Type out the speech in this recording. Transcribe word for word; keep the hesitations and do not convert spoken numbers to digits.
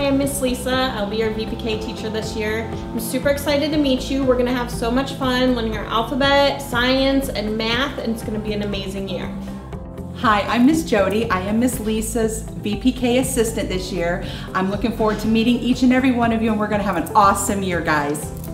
I'm Miss Lisa. I'll be your V P K teacher this year. I'm super excited to meet you. We're gonna have so much fun learning our alphabet, science, and math, and it's gonna be an amazing year. Hi, I'm Miss Jody. I am Miss Lisa's V P K assistant this year. I'm looking forward to meeting each and every one of you, and we're gonna have an awesome year, guys.